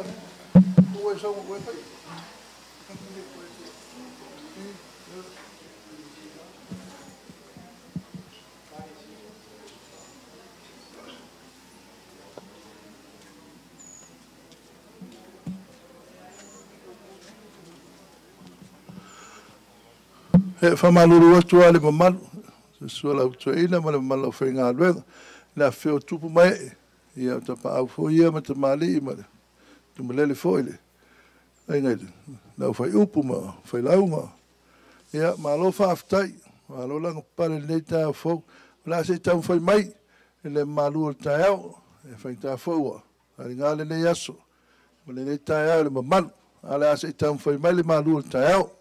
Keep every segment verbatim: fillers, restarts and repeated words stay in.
He whamaluru atu a le mamalu, se sua lau tuaina ma le mamalu au whainga aluenga, le a whio tupu mai, ia o tapa au fo ia ma te mali i ma le, tu malele fo ile, ai ngai, lau whai upu ma, whai launga, ia ma alo whaafitai, ma alo langa pare nei tā fo, la se tau whai mai, e le malu o tā au, e whai tā fo ua, ari ngā le nei aso, ma le nei tā au le mamalu, ale a se tau whai mai le malu o tā au,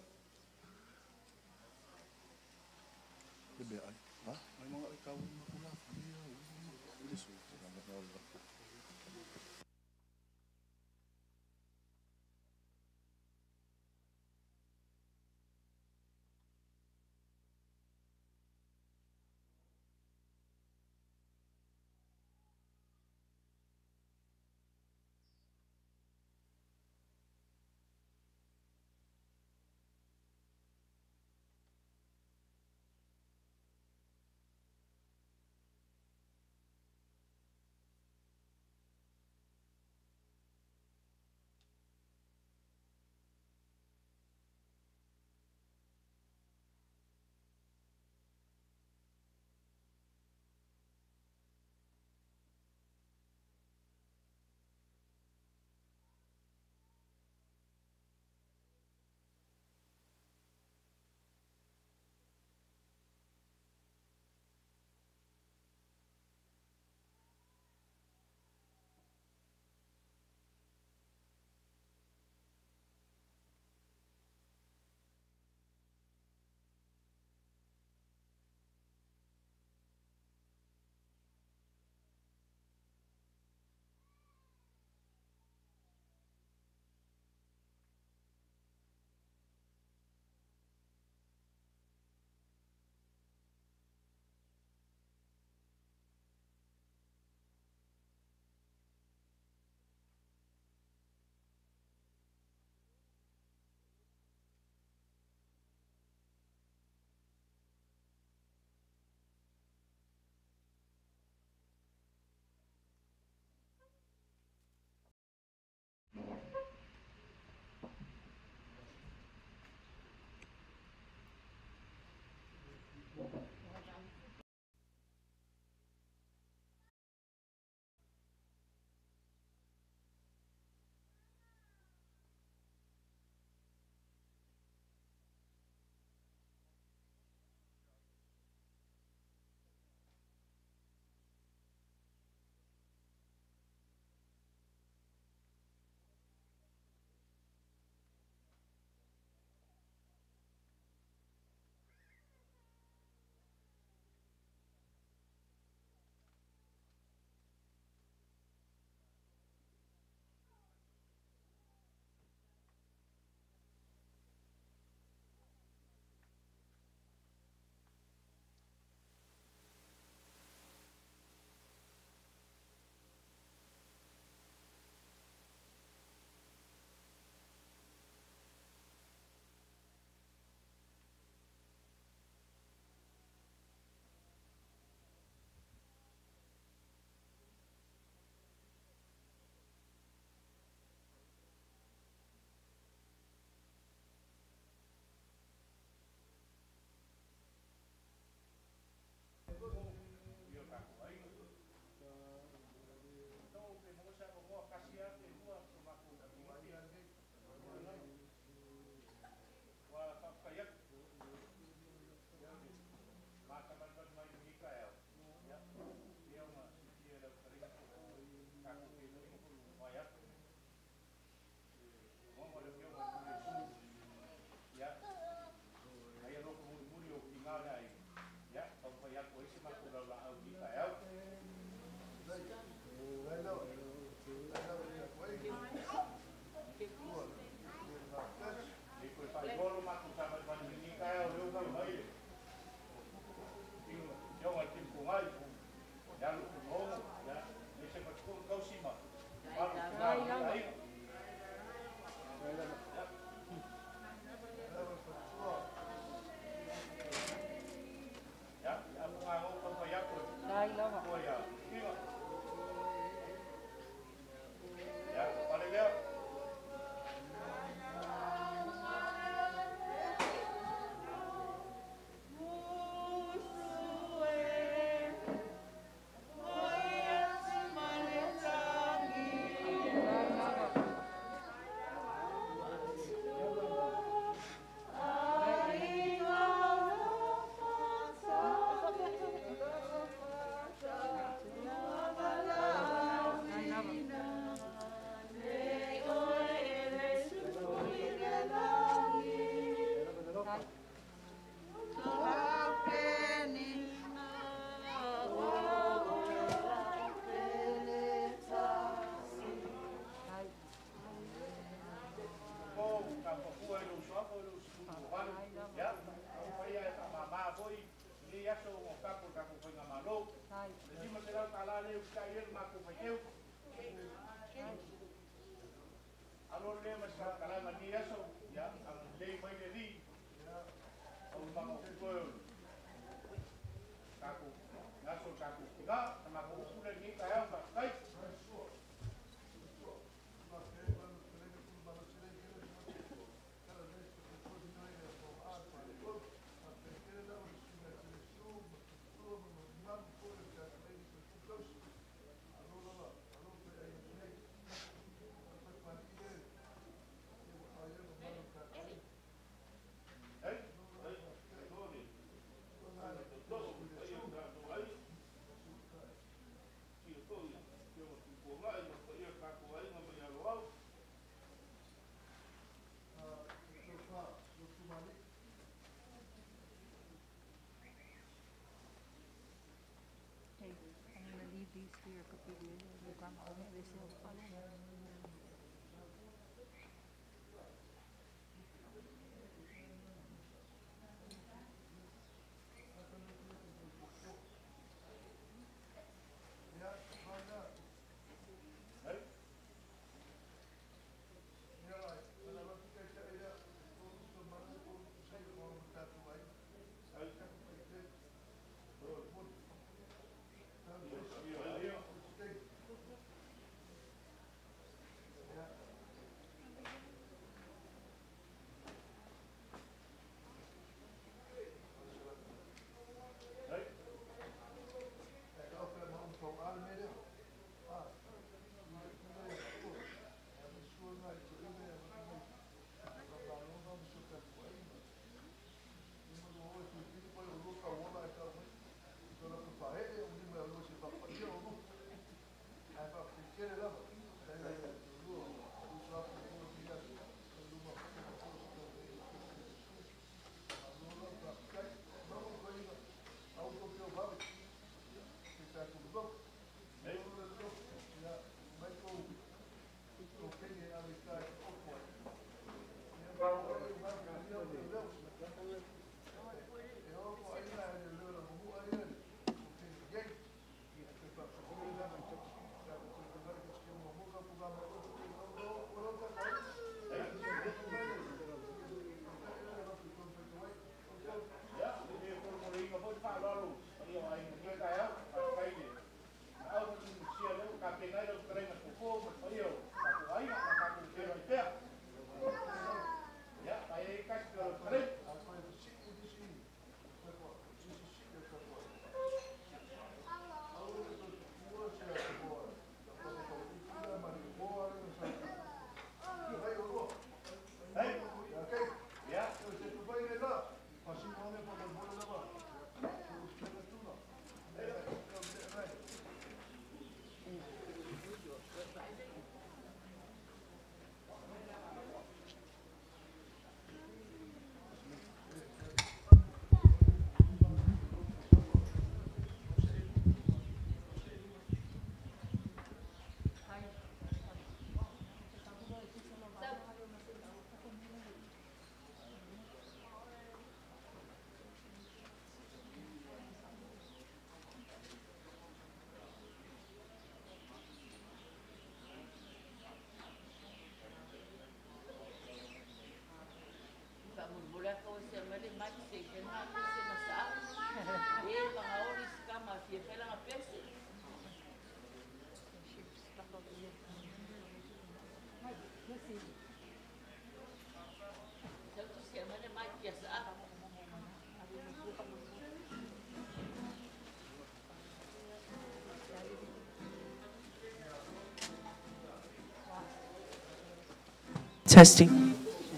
Testing.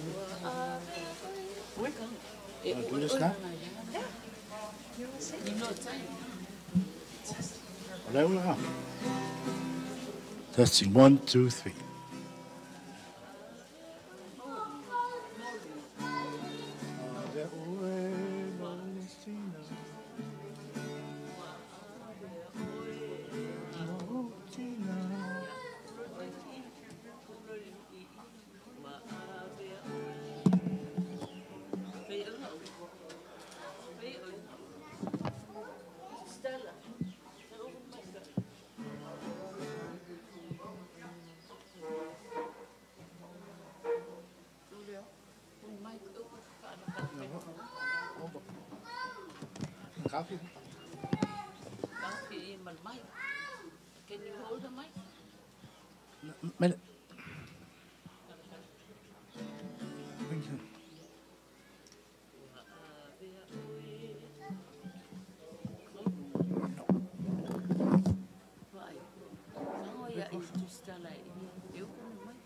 Do this now? Hello, hello. Testing one, two, three. Coffee? Coffee in my mic. Can you hold the mic? Minute. Vai. Não, ia isto está lá. Eu com o mic.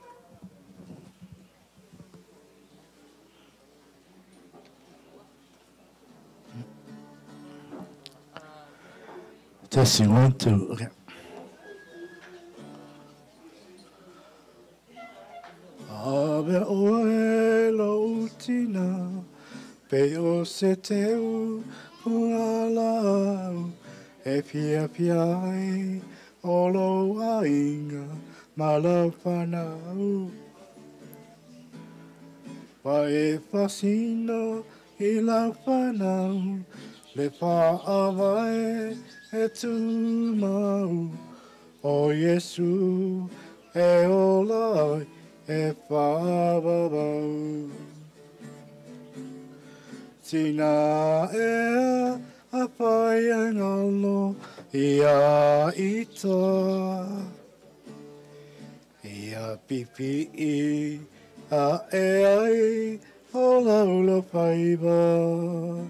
Testing one, two. Okay. Abe oe lo tina, pe o se teu pualau, e pia pia ai, o lo ainga, malapanau. Wa e fasino i la panau, le Faamavaega e tu mau, o Yesu e o lai e whaababau. Tina e a pai angalo i a ita, i a pipi i a e ai o laula paiba.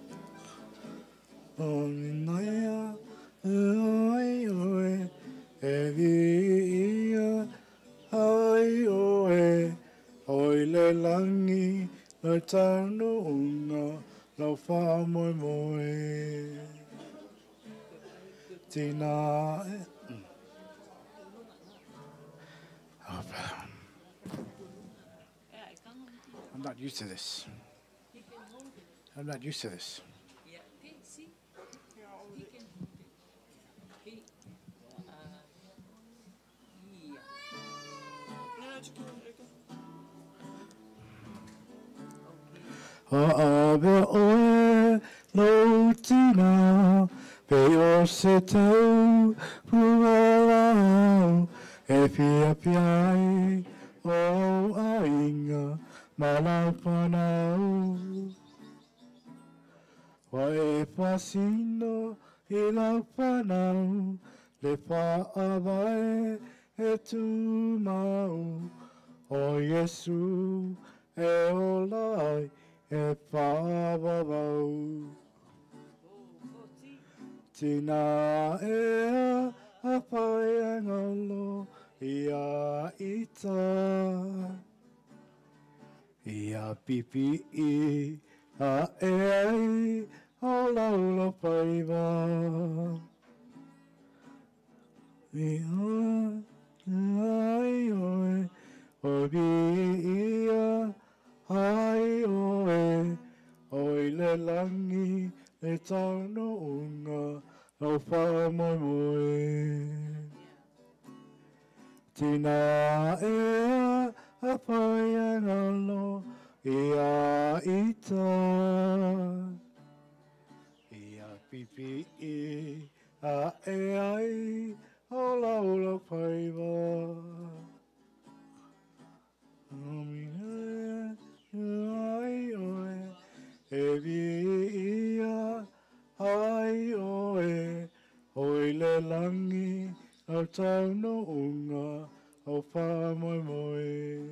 O ninaia ai oe e via ai oe oi le langi le tano unga lau wha moe moe tina e oh, brother. I'm not used to this. I'm not used to this. Yeah, okay, see? He can hold it. He, uh, yeah. Ha'abe oe lo tina, pe o se tau pualau, e pia pia ai o ainga malapanau. Wa e pasino i la panau, le Faamavaega e tu mau, o Yesu e o lai e whaababau. Tina e a pai angalo i a ita, i a pipi i a e ai o laula paiva. I a ai oe o bi ia ai oe oi le langi le tano unga o wha moe moe. Tina e a pai angalo i a ita, i a pipi i a e ai o laula paiva. Omina ai oe e via ai oe oi le langi au tauno unga au wha moe moe.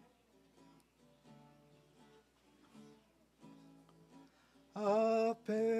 Ape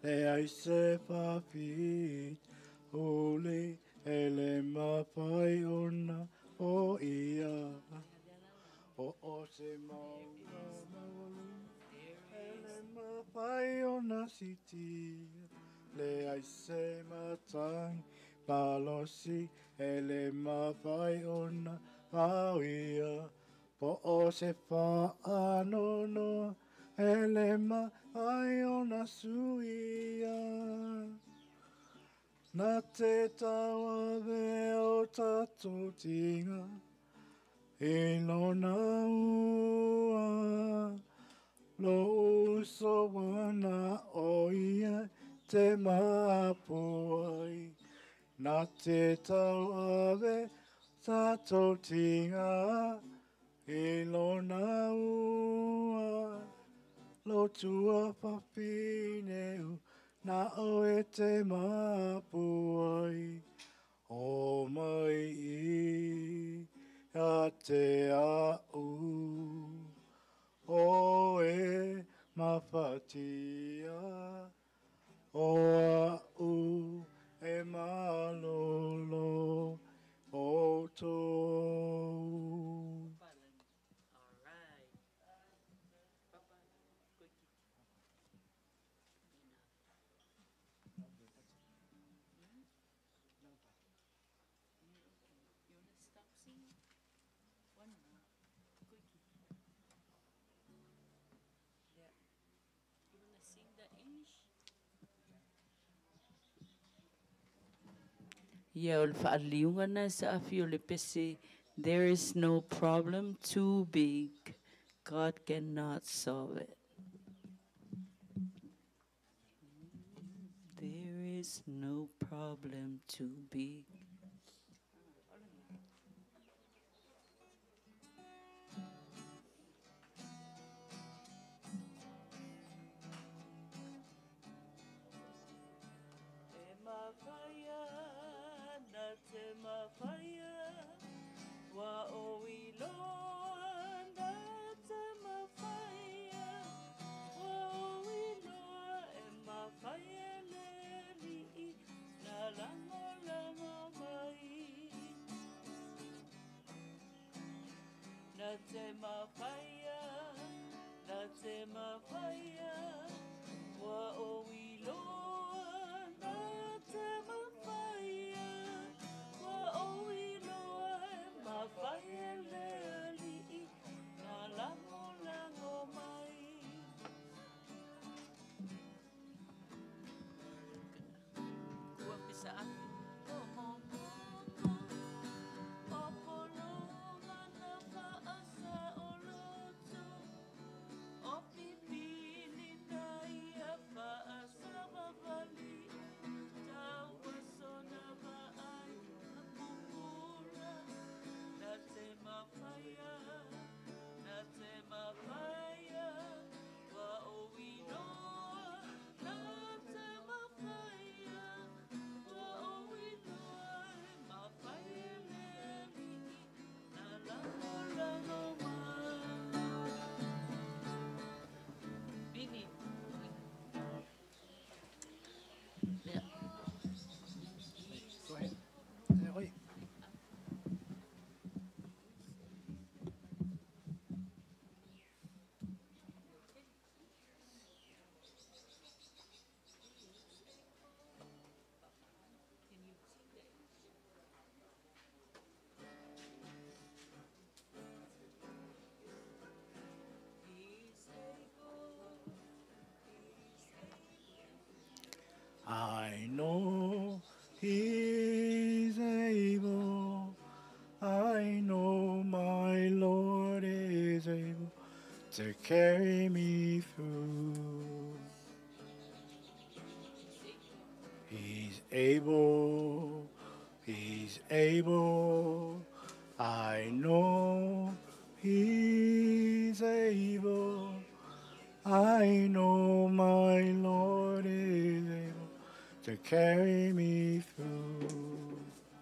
le ai se papi ole ele mapai ona o ia o o se maua maulu ele mapai ona siti le ai se matai palosi ele mapai ona au ia po o se pa anono ele mapai ona suia na te tawa ve o tato tinga e lona ua lo uso wana o ia te mapuai na te tawa ve tato tinga e lona ua lo tua papineu na o e te mapuai o mai i a te au o e mapatia o au e malolo o tou. All right. Papa, quick. You want to stop singing? One more. Quickie. Yeah. You want to sing the English? Ia o le whaaliunga na sa afi o le pese. There is no problem too big. God cannot solve it. There is no problem too big. E mawhaia, na te mawhaia, wa o iloa, na te mawhaia, wa o iloa, e mawhaia le li'i, na lango lango mai. Na te mawhaia, na te mawhaia, wa o iloa, na te mawhaia, wa o iloa, e mawhaia le ali'i, na lango lango mai. Kua pisa aki. Oh, oh, oh, oh. Bini. Yeah. Go ahead. Yeah, wait. I know He's able. I know my Lord is able to carry me through. He's able. He's able. I know He's able. I know my Lord is able to carry me through.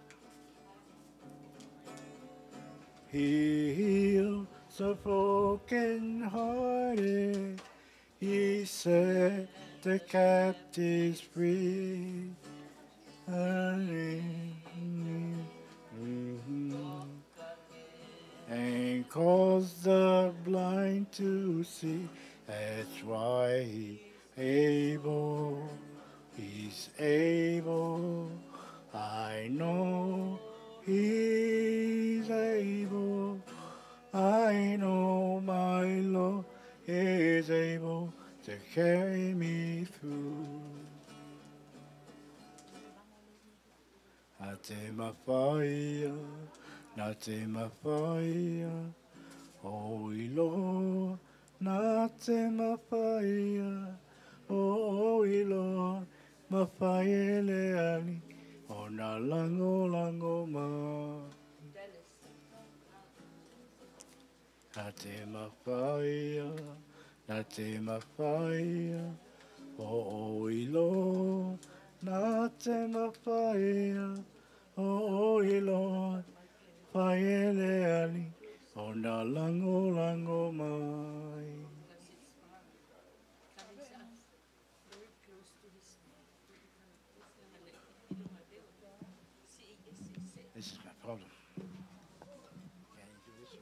He heals the broken hearted. He set the captives free. And cause the blind to see. That's why He's able. He's able. I know He's able. I know my Lord is able to carry me through. Nate mawhaia, nate mawhaia, oi Lord, nate mawhaia, oi Lord, mawhaia leani, o na lango lango ma. Nate mawhaia, nate mawhaia, oi Lord, nate mawhaia, oi Lord, whaia leani, o na lango lango mai. This is my problem. Can you do this?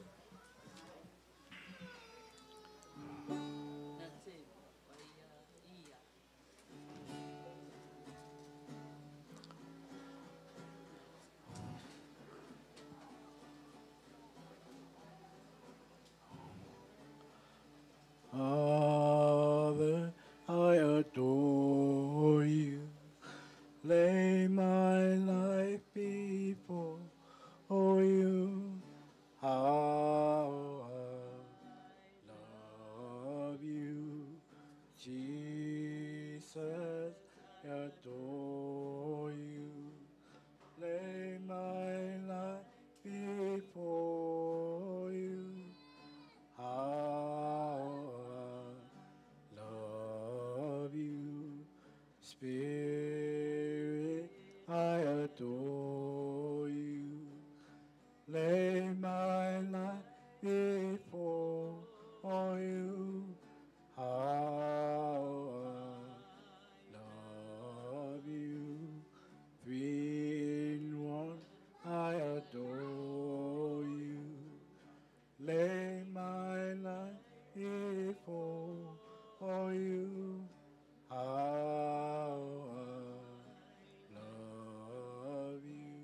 Father, I adore you. Lay my life before you. How I love you, Jesus, I adore you. Lay my life before you. How I love you, Spirit, I adore you. Lay my life before you. How I love you, three in one, I adore you. Lay my life before you. How I love you.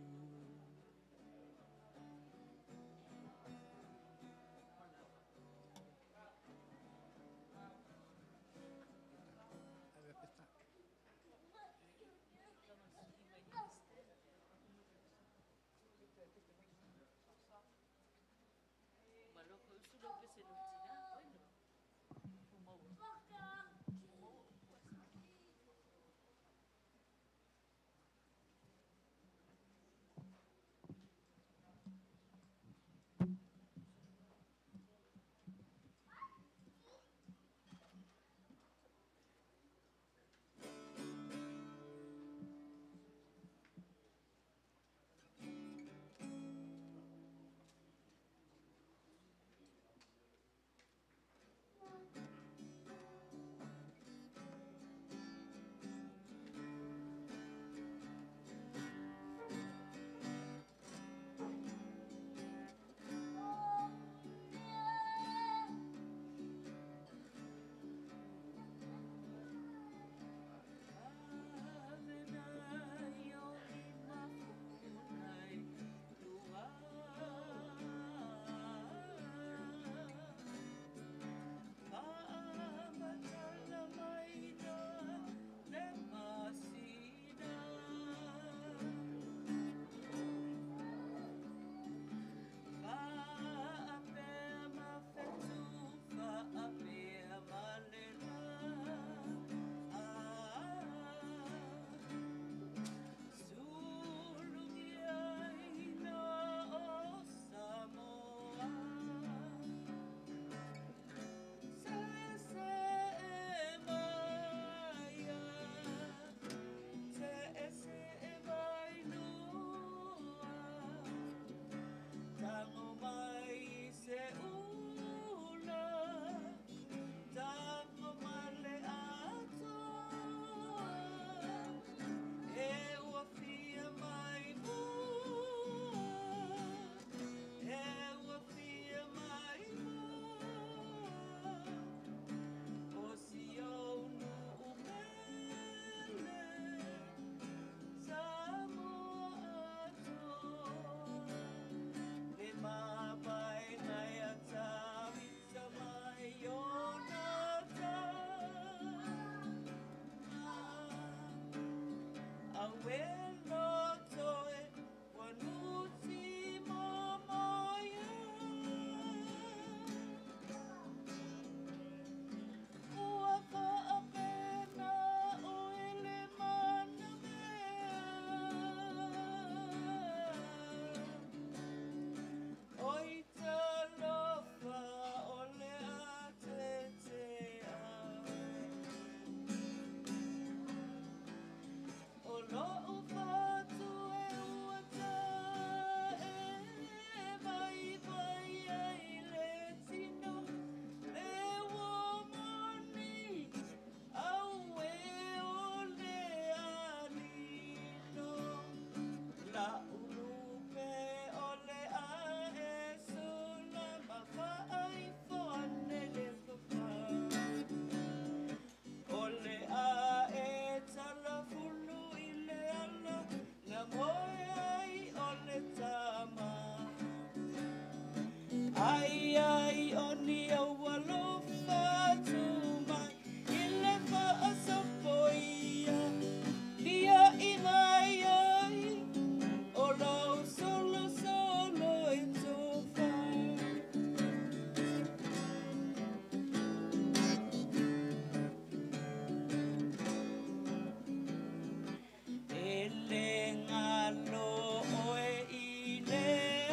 Ai ai oni au alofa tuma ile fa asapoia dia imai ai olo solo solo e tofa ele ngalo oe ile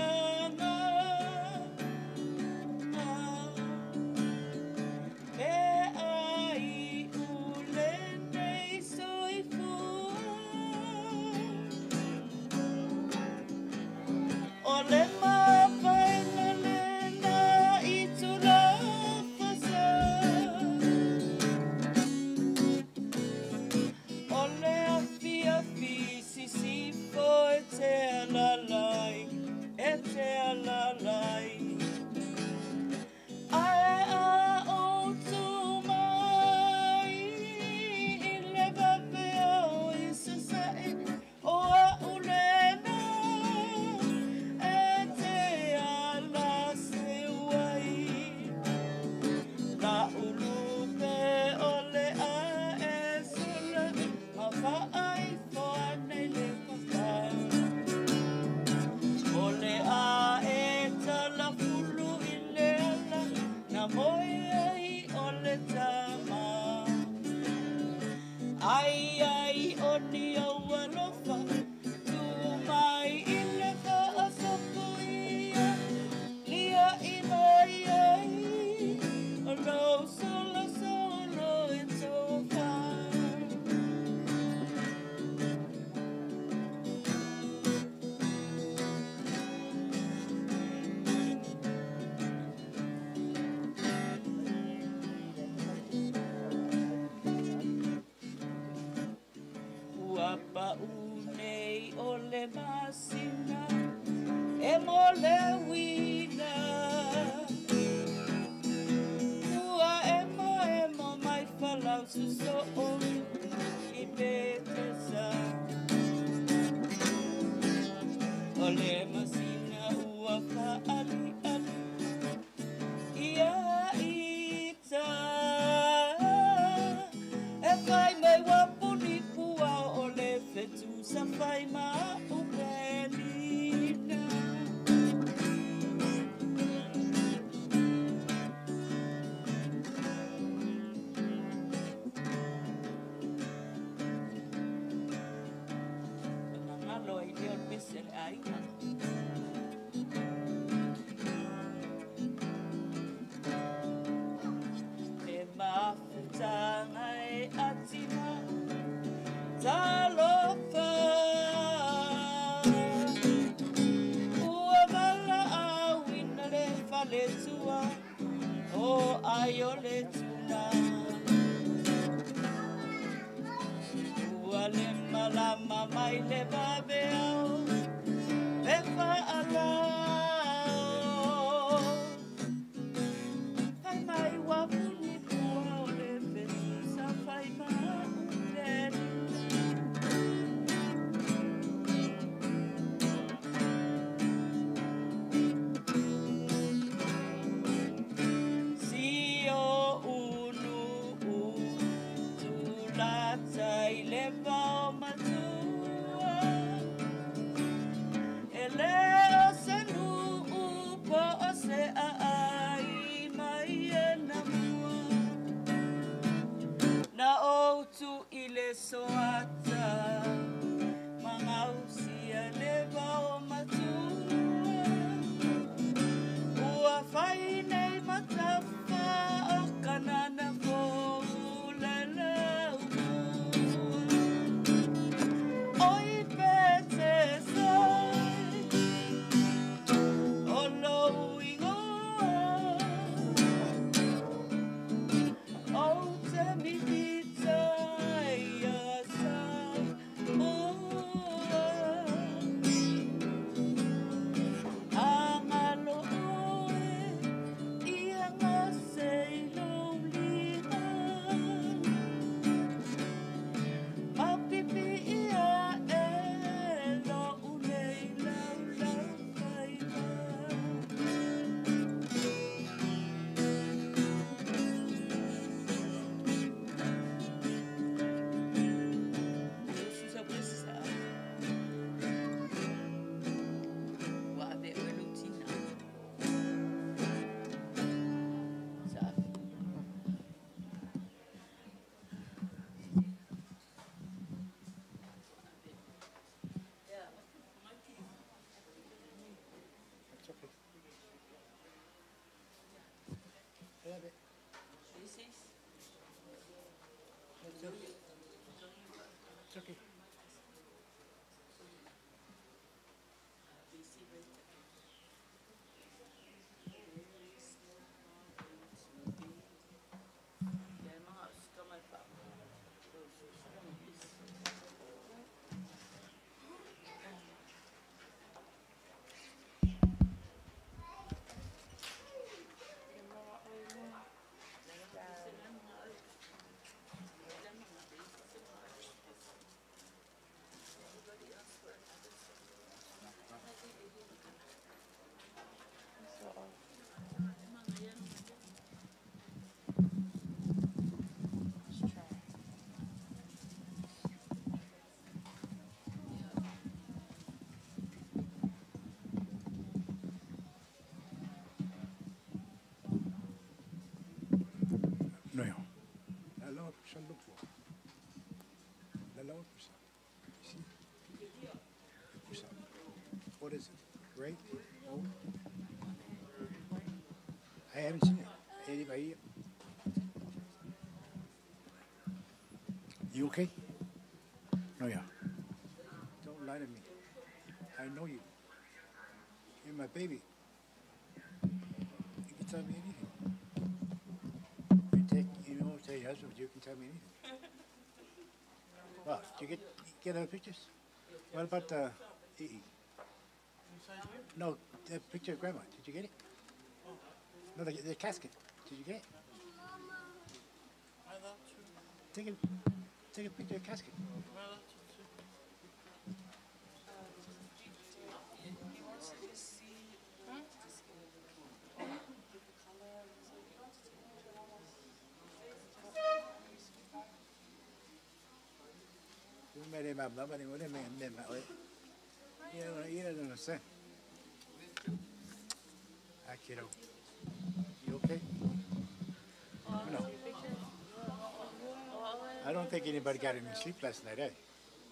Ai ai oni au alofa tu mai ile fa asapoia lia imai ai olo solo solo e tofa Uapa unei ole masina e mole wina Ua emo emo mai falau suso o I betesa Ole masina ua fa ali ali Ia ita E fai mai wapuni pua ole fetu sa fai ma upelina Nangalo i leo pesere aina E mafutanga e atina Talofa Ua vala awina le faletua O Aioletuna Ua le malama mai le babeao Le faalao Hai mai wapuni pua o le fetusa fai maa upeli Tulatai le vau matu utu i le soata, mga usia le vao matua. Ua whai nei matafa o kanana fo ulalau. Oi pete sai, o lo ingoa, o te mihita ia sai moa. Angalo oe, ia ngasei lo liha. Mapipi ia e lo unei lau lau whaiva. Susa Brisa, wa ave Aioletuna. Safi. It's okay. Yeah, but This is it's okay. It's okay. No, yeah. La lower percent look for. La lower percent. See? Percent. What is it? Great? Oh. I haven't seen it. Anybody here? You okay? No, yeah. Don't lie to me. I know you. You're my baby. You can tell me anything. You take, you know, tell your husband, you can tell me anything. Well, did you get get other pictures? What about uh, E E? No, the picture of Grandma. Did you get it? No, the, the casket. Did you get it? Take a take a picture of the casket. Mẹ đi làm đó, mẹ đi ngồi đây mẹ mẹ mẹ ơi, ý là ý là nó sẽ, à kiddo, you okay? No, I don't think anybody got any sleep last night, eh?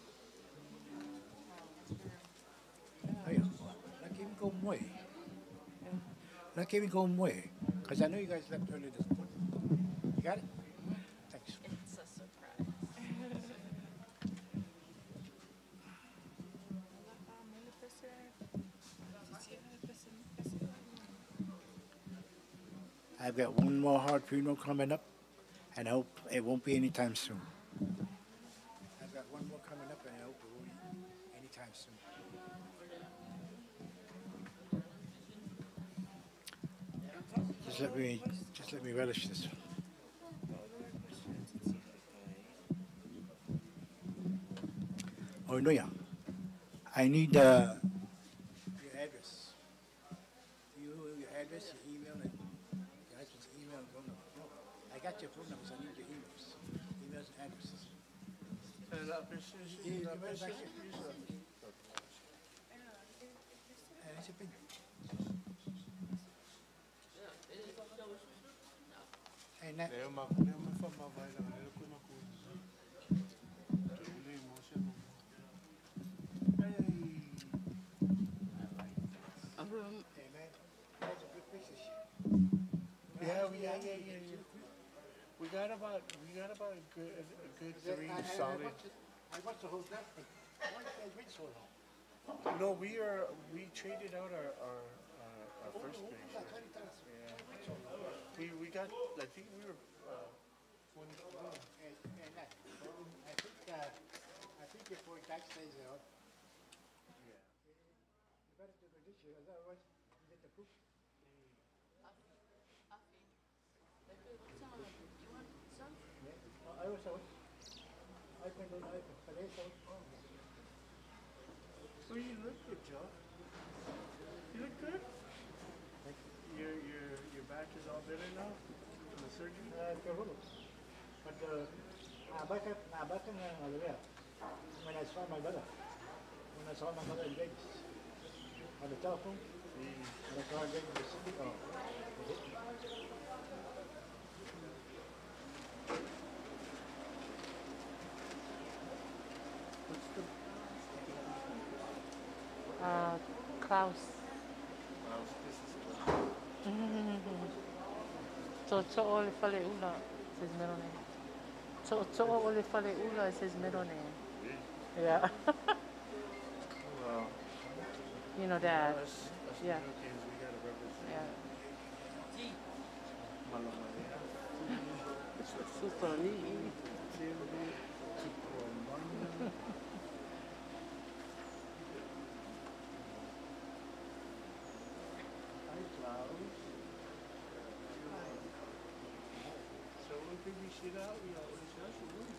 Hey, not even go away, not even go away, because I know you guys left early this morning. You got it? Thanks. It's a surprise. I've got one more hard funeral coming up, and I hope it won't be anytime soon. I've got one more coming up, and I hope it won't be anytime soon. Just let me, just let me relish this. Oh no, yeah. I need uh, your address. You, your address, your email, and your husband's email and phone number. No, I got your phone numbers. I need your emails, emails and addresses. Yeah, you better back here. And it's a big. Hey, Nat. Leo ma leo ma Faamavaega leo kuna ku got about we got about a good a good three I, I, solid. I watched it. I watched the whole draft, but why did you wait so long? No, we are we traded out our our, our, our first base. Yeah, twenty times. Yeah. We we got I think we were uh, twenty. And, and I, I think uh, I think before Jack stays out, Yeah. you better do it this year, otherwise you get the poop. I was out. I went on I but they out. Oh, you look good, Joe. You look good. Your your your back is all better now from the surgery. Uh, Carolo. But uh, nabakan, nabakan ng ano yan. When I saw my brother, when I saw my mother in Vegas, on the telephone, when I saw her in Vegas, oh, What's the Uh, Klaus. wow, this is So To'o Fale'ula is his middle name. So To'o Fale'ula is his middle name. Yeah. well. You know that. Us, us Yeah. Europeans, we gotta represent. Yeah. Faamavaega. Super Lee. Hi, Klaus. So when could we sit out? We always have to do.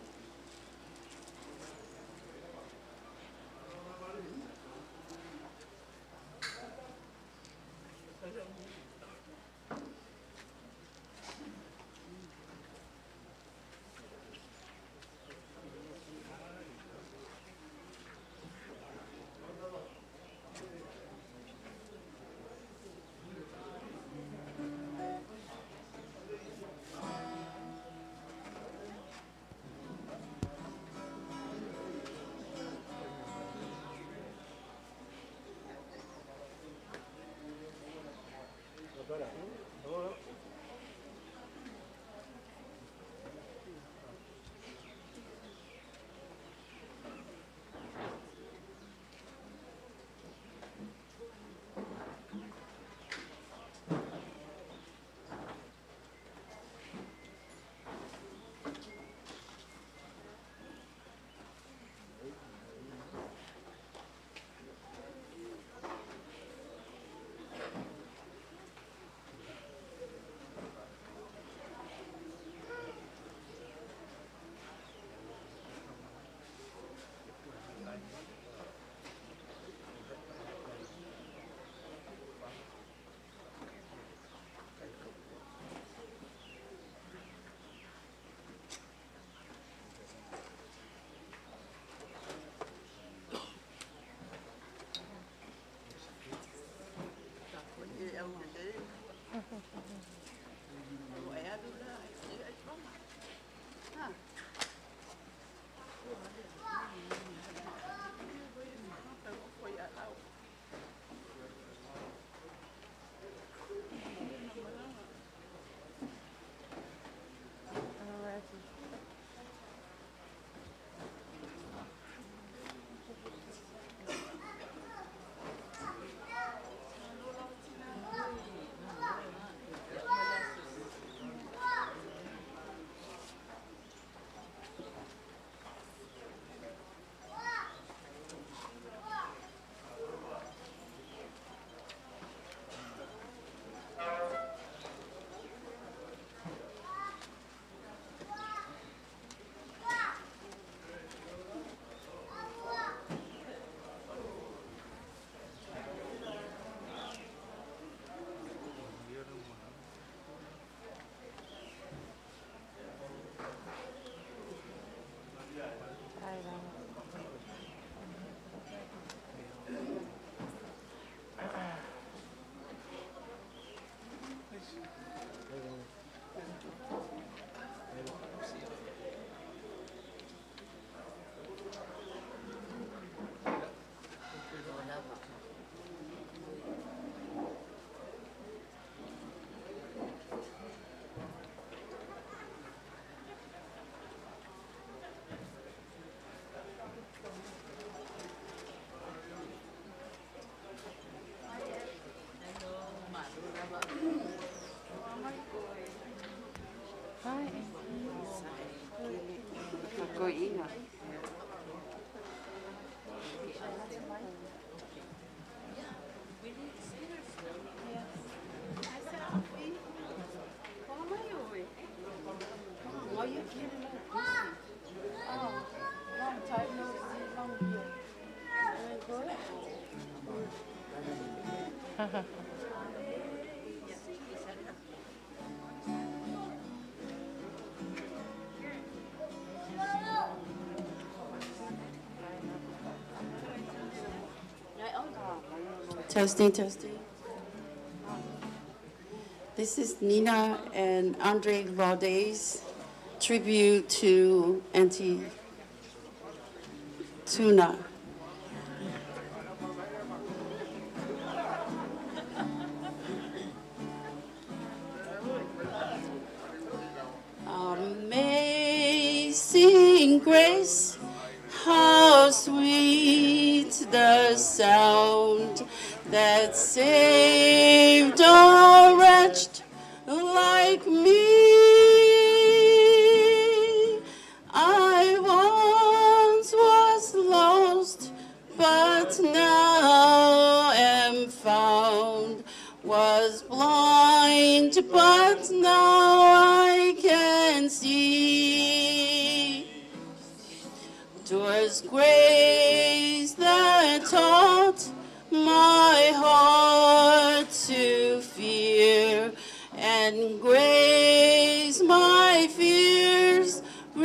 Koina. Testing, testing. This is Nina and Andre Valdez tribute to Auntie Tuna. Amazing grace, how sweet the sound that saved a wretch like me. I once was lost, but now am found. Was blind, but now I can see. 'Twas grace that taught my heart to fear, and grace my fears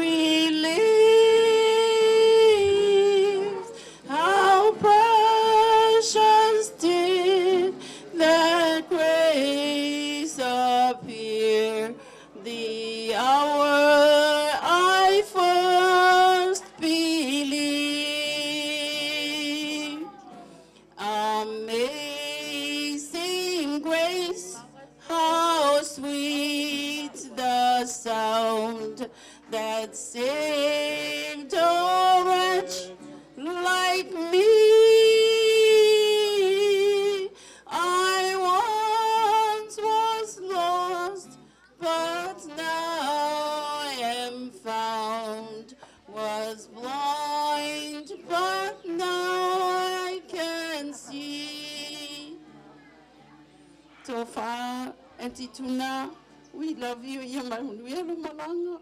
relieved. How precious did that grace appear the hour I first believed. Amazing grace, how sweet the sound that saved a wretch like me. I once was lost, but now am found. Was blind, but now I can see. Tofa, Auntie Tuna, we love you. Yamanuia Lumalanga.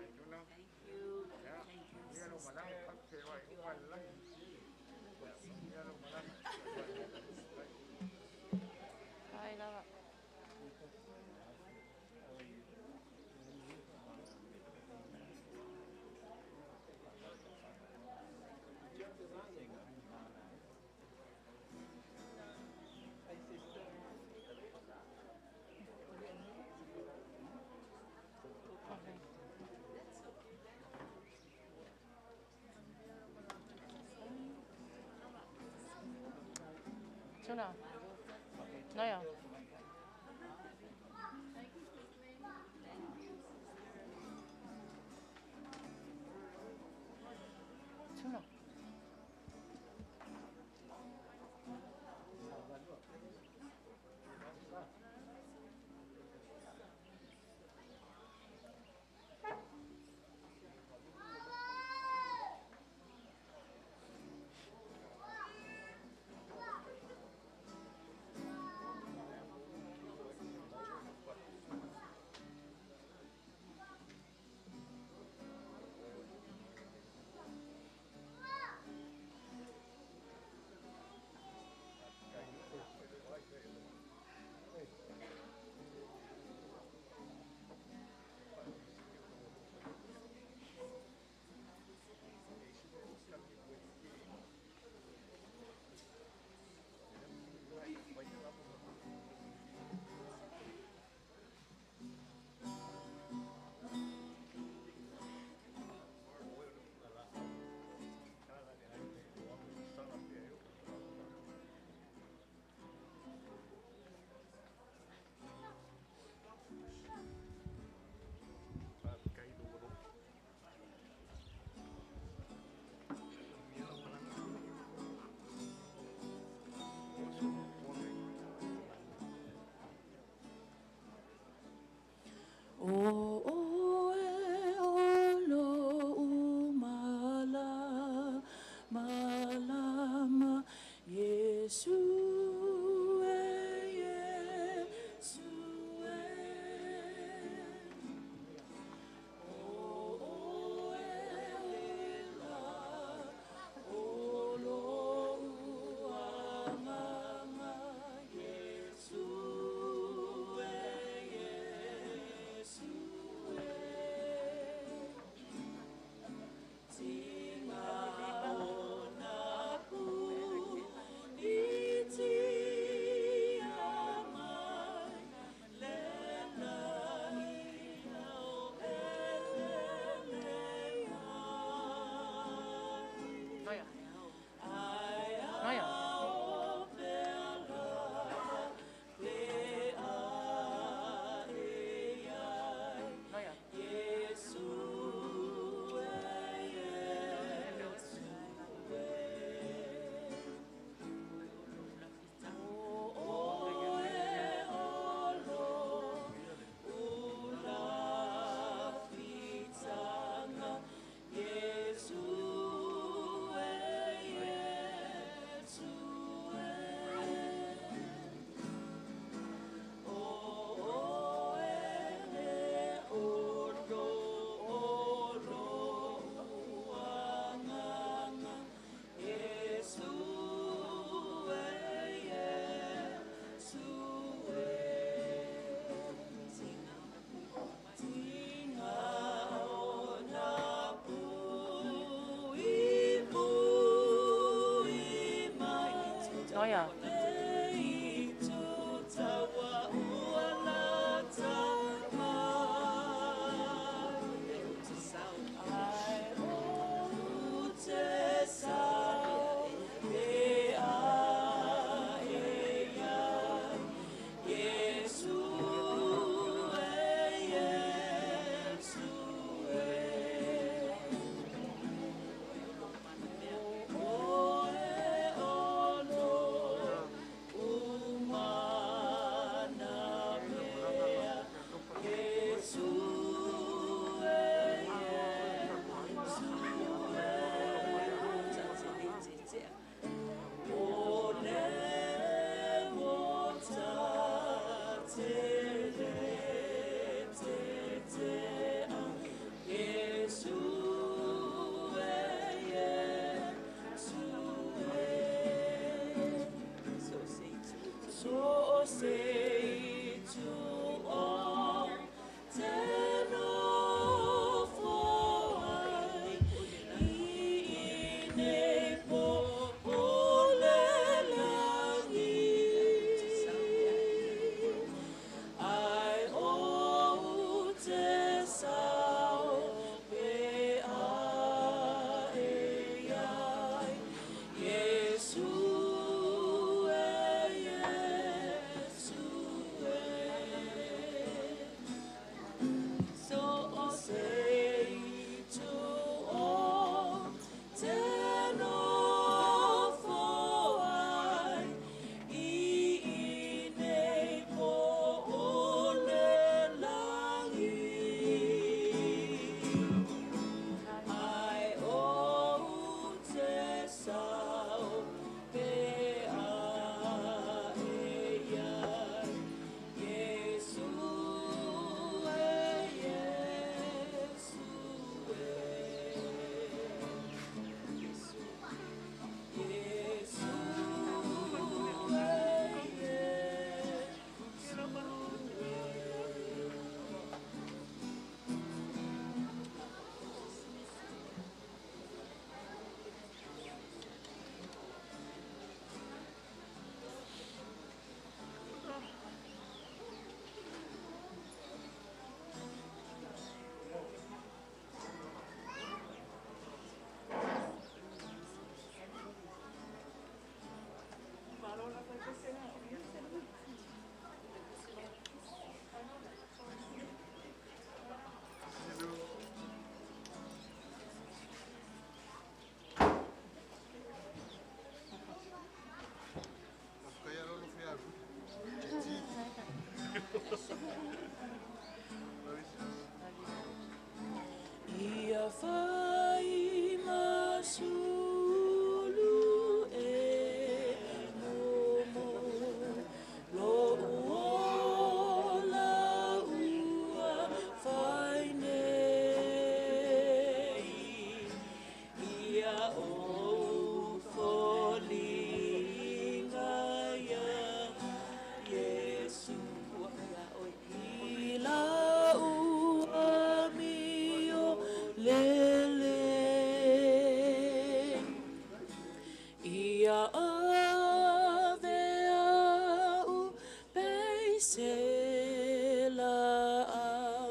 Tuna. Naja. Tuna. Noia.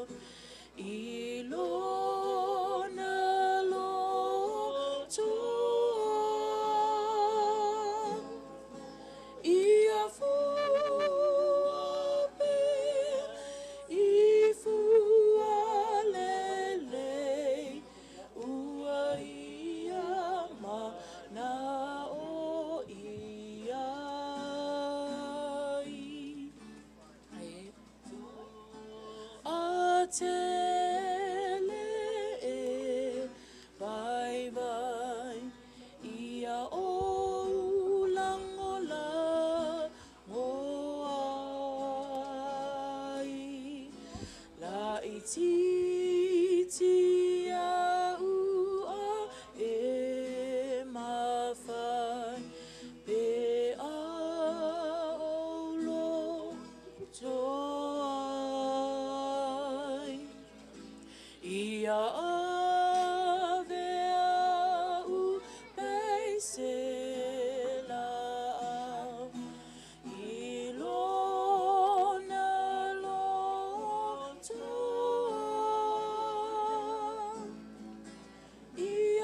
Ilona lo to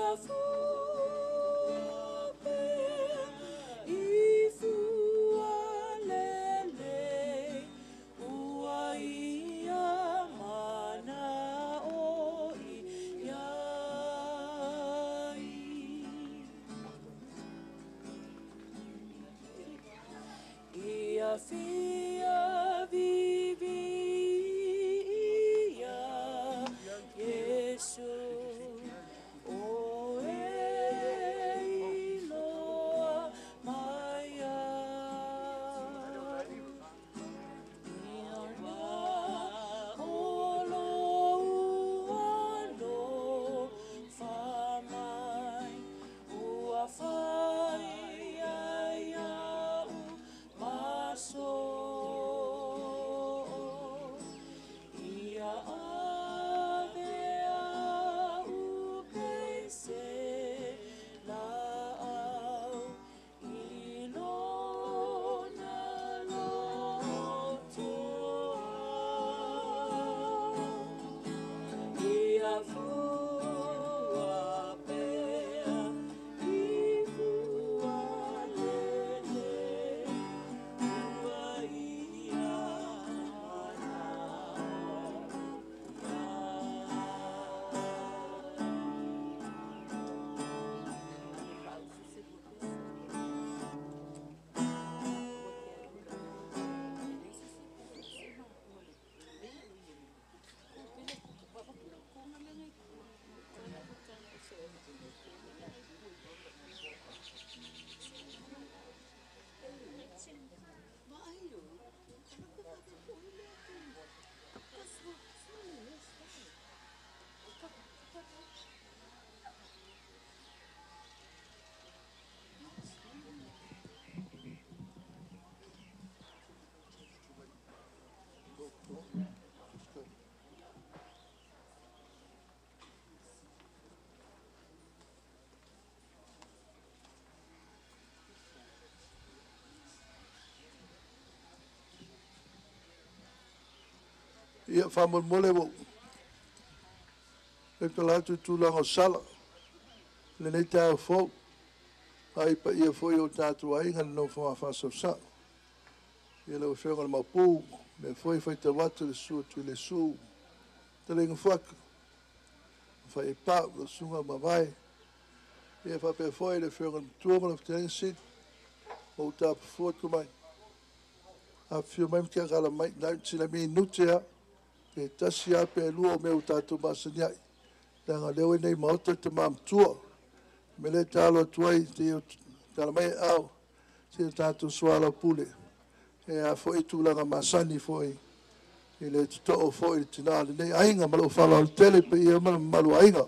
Ia whamolmole wo. E ka latu tūlanga sala. Le nei tāu fōu. Ai pa ia fōi o tātu ainga no wha whasawsa. Ia lau whenga le mapū. Me fōi whai te watu le sua tu le su. Te renga whaka. Whai e pā le sunga mawai. Ia whape fōi le whenga le tuama le whenga sit. O tāpu fōtu mai. A whio mai mtia kala mai. Nau tina mi nutea. Pe tasi a pe lua o meu tātou masaniai. Tanga leo nei mauta te mamtua. Me le tālo tuai te o tala mai au. Te tātou suala pule. E a fo i tūlanga masani fo i. I le tuto fo i tina le nei ainga malo whala o tele pe i amana malu ainga.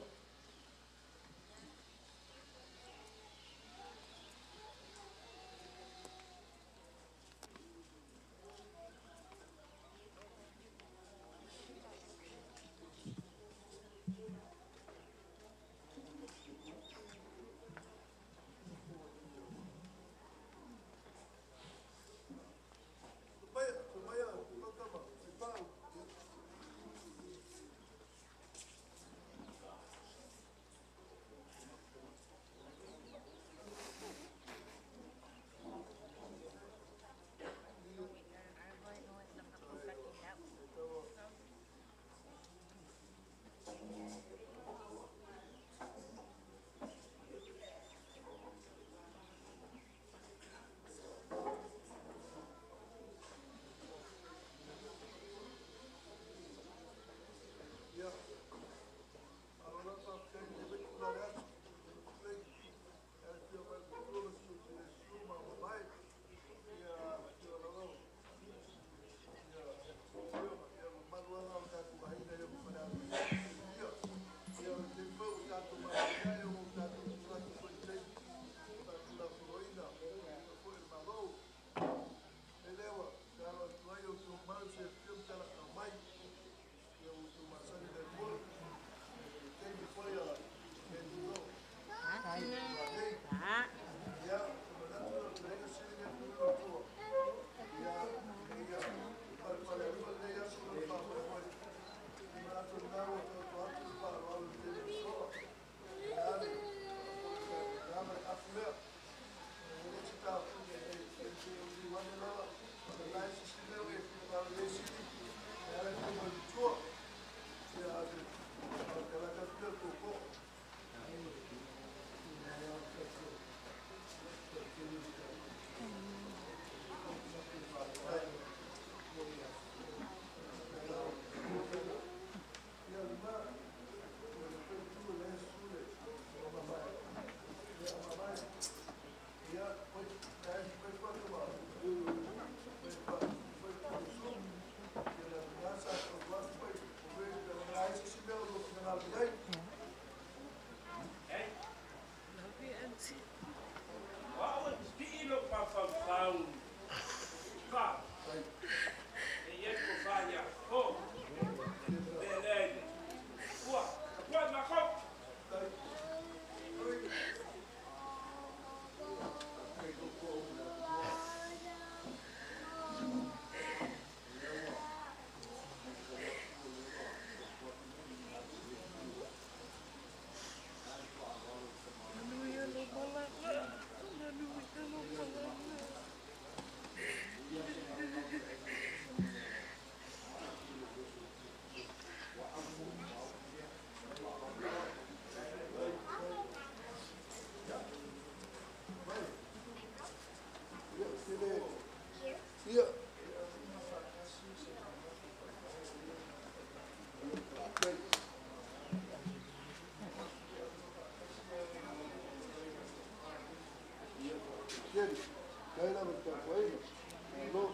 keli. Kaila ma tapuaina. Lo.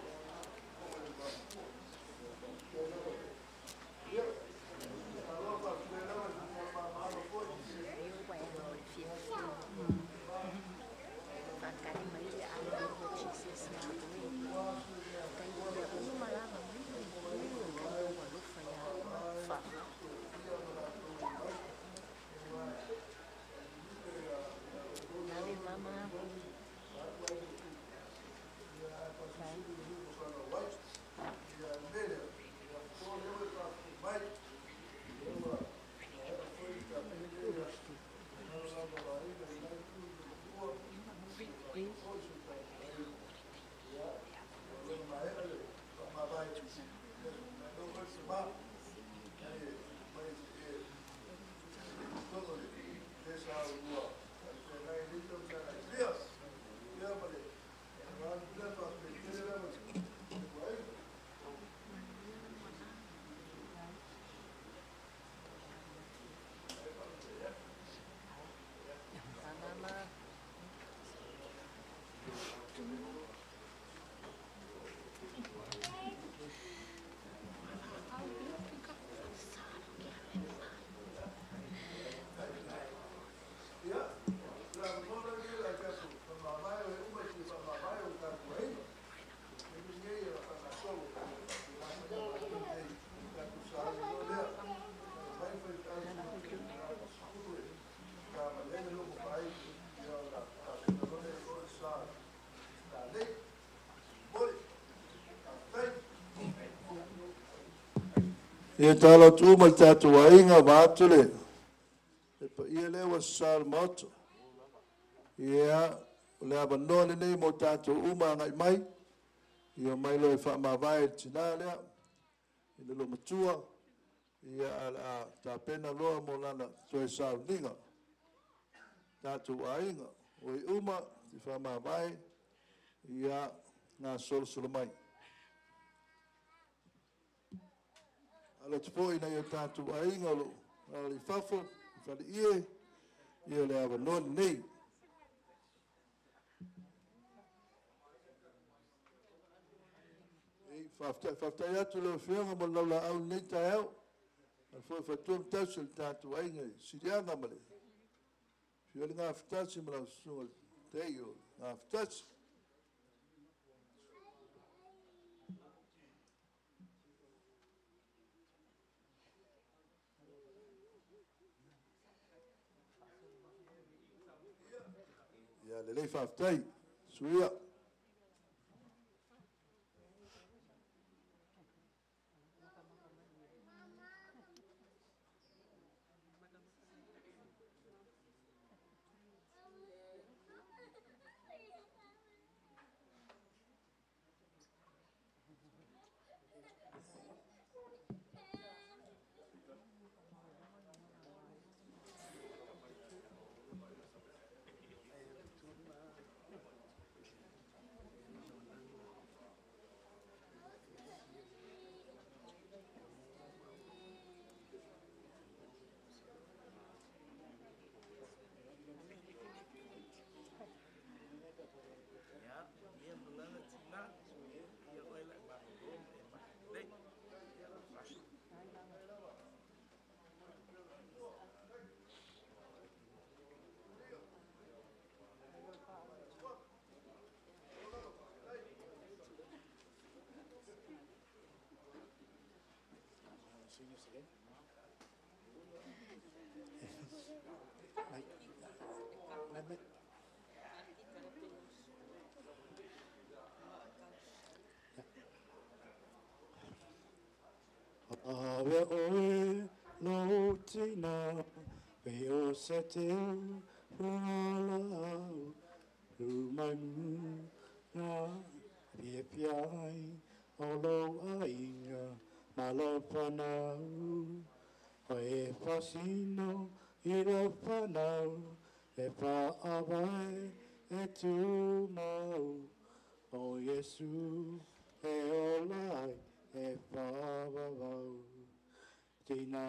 Ia talo tu mal tatu wainga matule. E pa ia le wa sal moto. Ia le abanone nei mo tatu uma ngai mai. Ia mai lo e Faamavaega tina lea. Ina lo matua. Ia a ta pena loa mo lana toe sal ninga. Tatu wainga. O i uma ti Faamavaega. Ia ngā sol solo mai. Alo tupo ina ia tātu ainga lo. Ali fafo, fali ie, ia le awa non nei. Ei, whaftai atu leo whianga mo laula au nei tai au. Al fwoi whatua mtausi le tātu ainga, sirianga male. Whioli ngā whatasi ma lau sunga tei o ngā whatasi. Ia le lei whaftai, suia. Awe oe no tina pe o se te wala au rumai mu na pia piai o lo ainga malo panau o e pasino i lo panau e pa awai e tu mau o Yesu e o lai e whawawau. Tina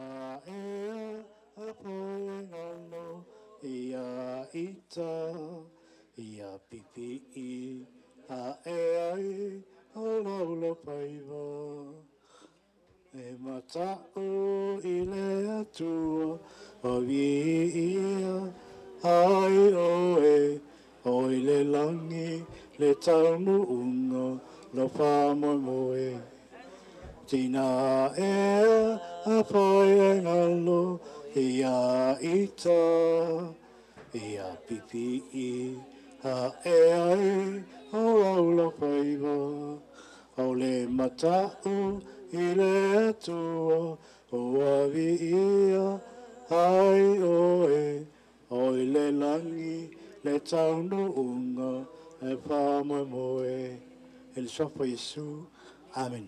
ea a poe ngano ia ita ia pipi i a e ai o laula paiva. E mata'u i le atua o vi ia ai o e o i le langi le taunu unga lo wha moe moe. Tina e a pai e ngalo i a ita i a pipi i a e ai o aula paiva. O le mata'u i le atua o avi ia ai o e o i le langi le taunu unga e wha moe moe. E le sofa Yesu. Amen.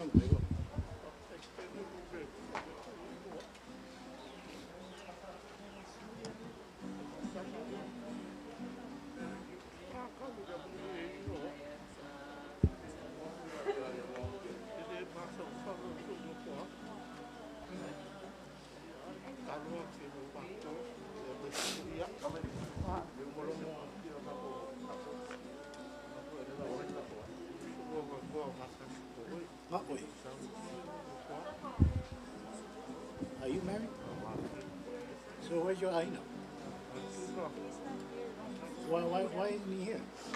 Come, there you go. Not wait. Are you married? So where's your Aina? Why, why, why isn't he here?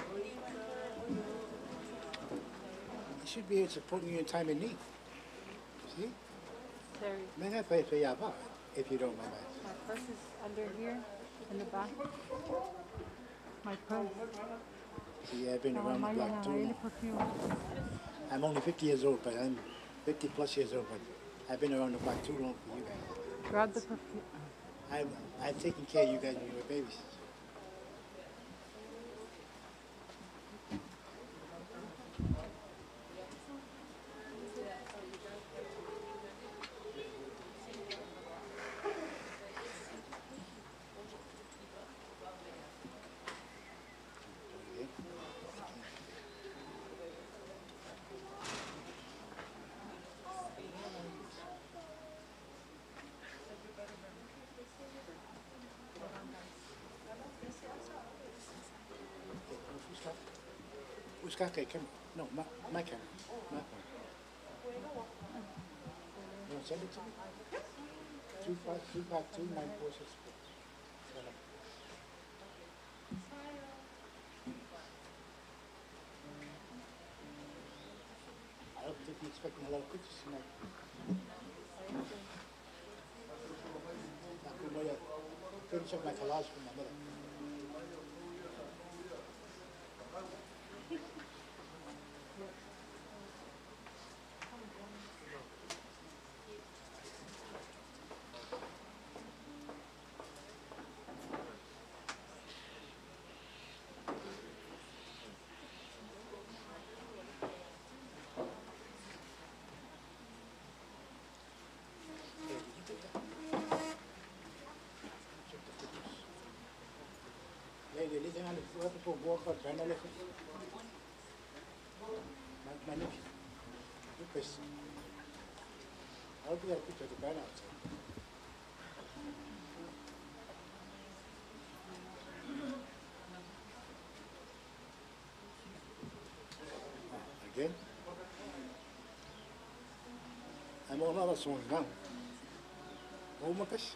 He should be here supporting you in time of need. See? Terry, May I pay for your if you don't mind. my purse is under here in the back. My purse. See, I've been Oh, around the my block God, too really long. perfume. I'm only fifty years old, but I'm fifty plus years old, but I've been around the block too long for you guys. Grab the perfume. I've, I've taken care of you guys when you were babies. Who's got that camera? No, my, my camera. My phone. You want to send it to me? Two five two five two nine four six four. I don't think you're expecting a lot of pictures tonight. I'm going to finish up my collage for my mother. Lady, listen, I'm going to walk out, trying to listen. My, my nephew. Look this. I'll be a picture of the banner outside. Again? I'm on other songs now. Oh my gosh.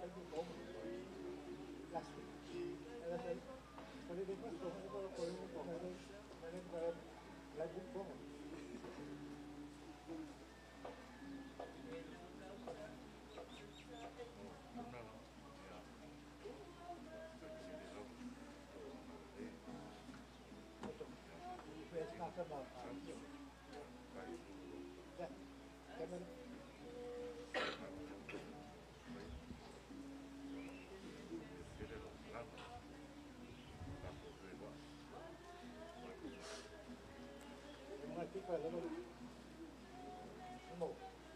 I do home last week. And I said, pero di ba, kung ano ko, kung ano ko, meron, meron ba, lagi ko. It's not about, yeah, Kevin. Mga tika, alam mo, mo.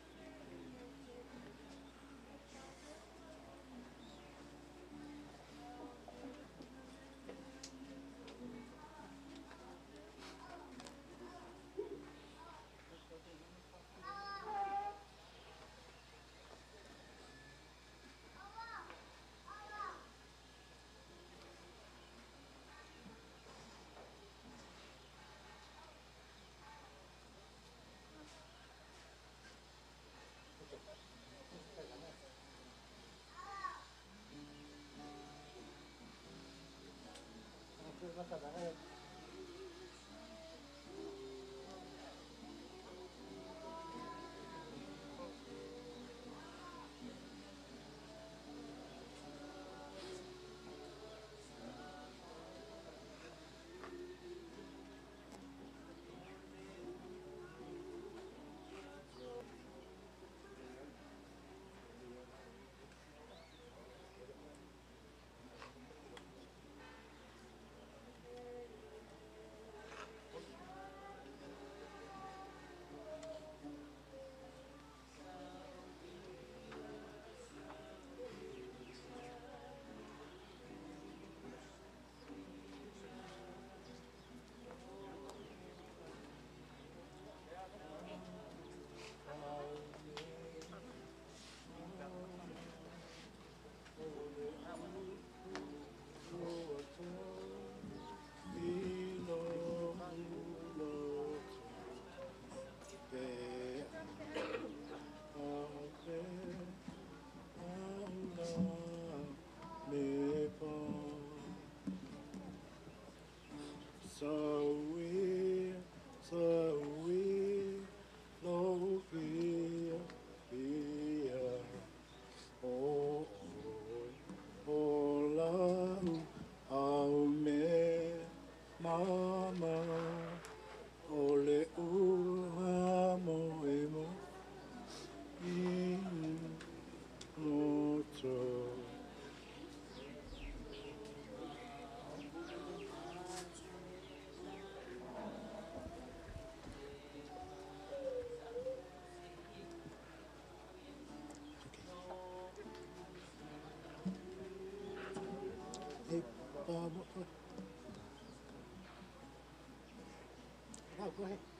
Masalah So we, so we, no fear, fear. Oh, oh, oh, love, oh, me, mama, ole, ua, moemo, in, noto. Hey, Bob, what, what? No, go ahead.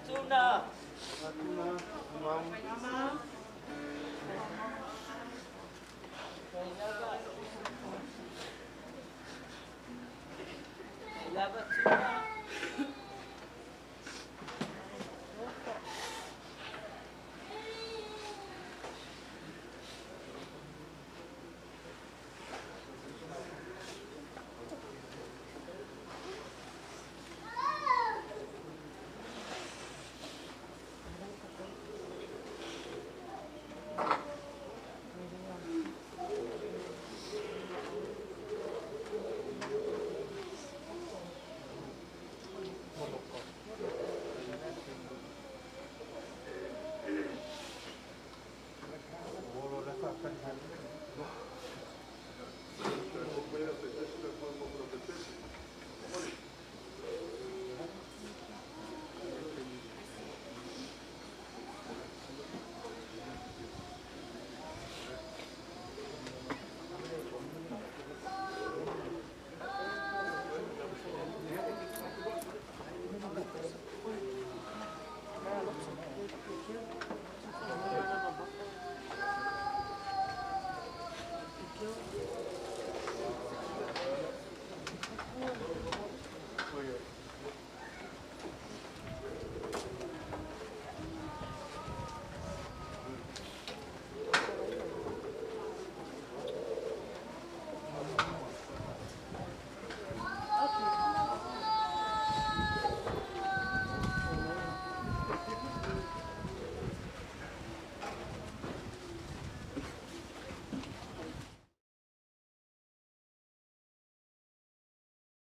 Tuna. Tuna, Amam.